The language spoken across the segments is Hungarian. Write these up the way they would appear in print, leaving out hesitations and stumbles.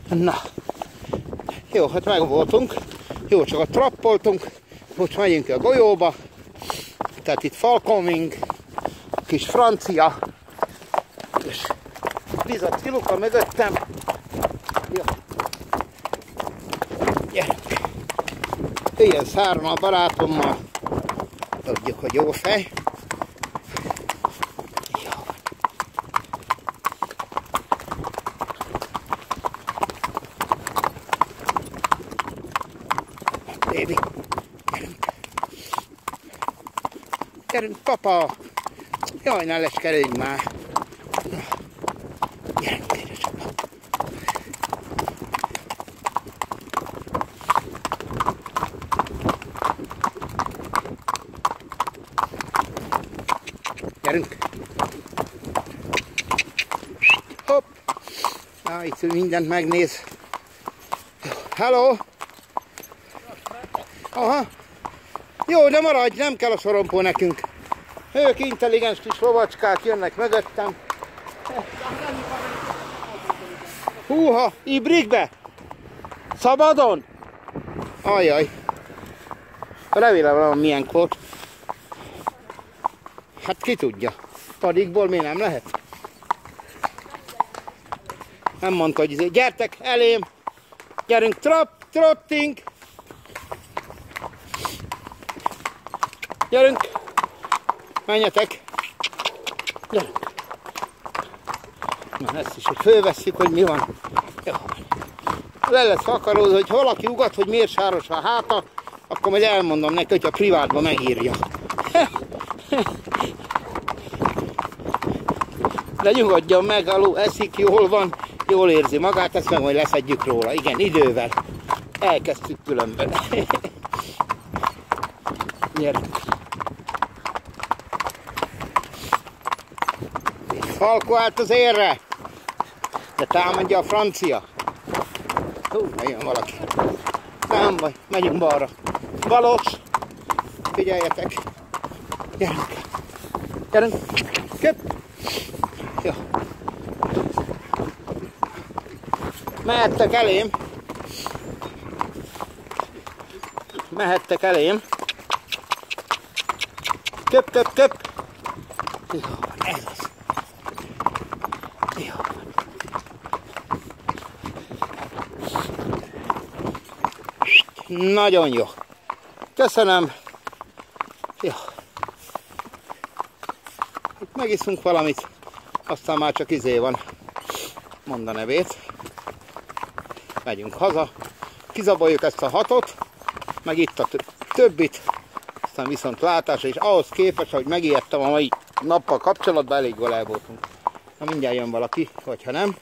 Na, jó, hát meg voltunk. Jó, csak a trappoltunk. Most megyünk a golyóba. Tehát itt Falkoming, kis francia. És Liza Ciluka mögöttem. Jó. Gyerünk. Ilyen szárma barátommal. Tudjuk, hogy jó fej. Jó. Baby. Gyerünk. Gyerünk, papa. Jaj, ne leskeredj már. Gyerünk, édesapá. Gyerünk! Hopp! Na, itt mindent megnéz. Hello! Aha! Jó, de maradj, nem kell a sorompó nekünk. Ők intelligens kis lovacskák jönnek mögöttem. Húha, ibrikbe! Szabadon! Ajaj! Remélem van milyen volt. Hát ki tudja. Padikból mi nem lehet? Nem mondta, hogy gyertek elém! Gyerünk, trotting! Gyerünk! Menjetek! Gyerünk! Na ezt is, hogy fölvesszük, hogy mi van. Jó. Le lesz akarózva, hogy valaki ugat, hogy miért sáros a háta, akkor majd elmondom neki, hogy a privátban megírja. De nyugodjon meg, alul eszik, jól van, jól érzi magát, ezt meg majd leszedjük róla. Igen, idővel. Elkezdtük különben. Gyerünk. Falko állt az érre, de támadja a francia. Hú, jön valaki. Nem baj, megyünk balra. Balos, figyeljetek. Gyerünk. Gyerünk. Köp. Jó. Mehettek elém. Mehettek elém. Köp, köp, köp. Jó, ez az. Jó. Nagyon jó. Köszönöm. Jó. Megiszunk valamit, aztán már csak izé van. Mond a nevét. Megyünk haza. Kizaboljuk ezt a 6-ot, meg itt a többit. Aztán viszont látásra, és ahhoz képest, hogy megijedtem a mai nappal kapcsolatban, elég jól el voltunk. Na mindjárt jön valaki, vagy ha nem.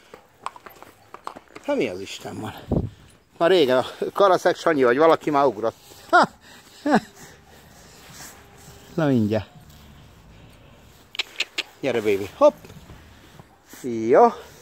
Hát mi az Isten van? Már régen a Karaszek Sanyi, vagy valaki már ugrott. Ha! Na mindjárt. Gyere, baby. Hopp. Jó.